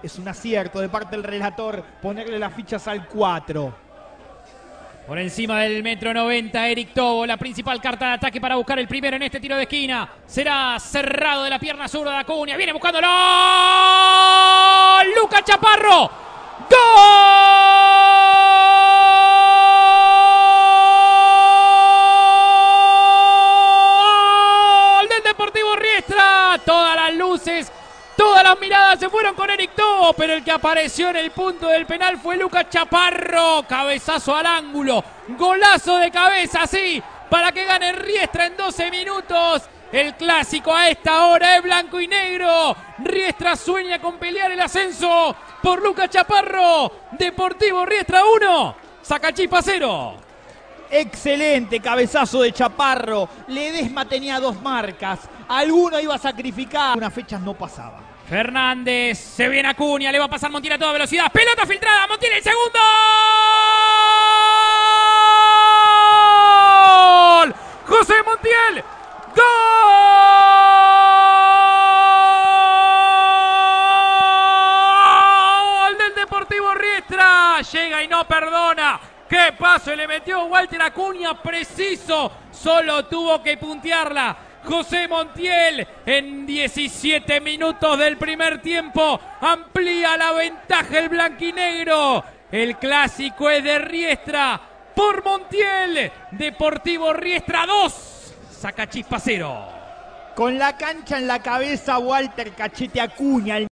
Es un acierto de parte del relator ponerle las fichas al 4. Por encima del 1,90 m, Eric Tobo, la principal carta de ataque para buscar el primero en este tiro de esquina. Será cerrado de la pierna zurda de Acuña. Viene buscándolo. Lucas Chaparro. ¡Gol del Deportivo Riestra! Todas las luces, todas las miradas se fueron con Eric Tobo, pero el que apareció en el punto del penal fue Lucas Chaparro. Cabezazo al ángulo, golazo de cabeza, sí, para que gane Riestra en 12 minutos. El clásico a esta hora es blanco y negro. Riestra sueña con pelear el ascenso por Lucas Chaparro. Deportivo Riestra 1, Sacachispa 0. Excelente cabezazo de Chaparro. Ledesma tenía 2 marcas. Alguno iba a sacrificar. Unas fechas no pasaba. Fernández, se viene Acuña, le va a pasar Montiel a toda velocidad. Pelota filtrada, Montiel el segundo. ¡Gol! José Montiel. ¡Gol del Deportivo Riestra! Llega y no perdona. ¡Qué paso le metió Walter Acuña! Preciso, solo tuvo que puntearla José Montiel. En 17 minutos del primer tiempo amplía la ventaja el blanquinegro. El clásico es de Riestra por Montiel. Deportivo Riestra 2, Sacachispa 0. Con la cancha en la cabeza, Walter Cachete Acuña.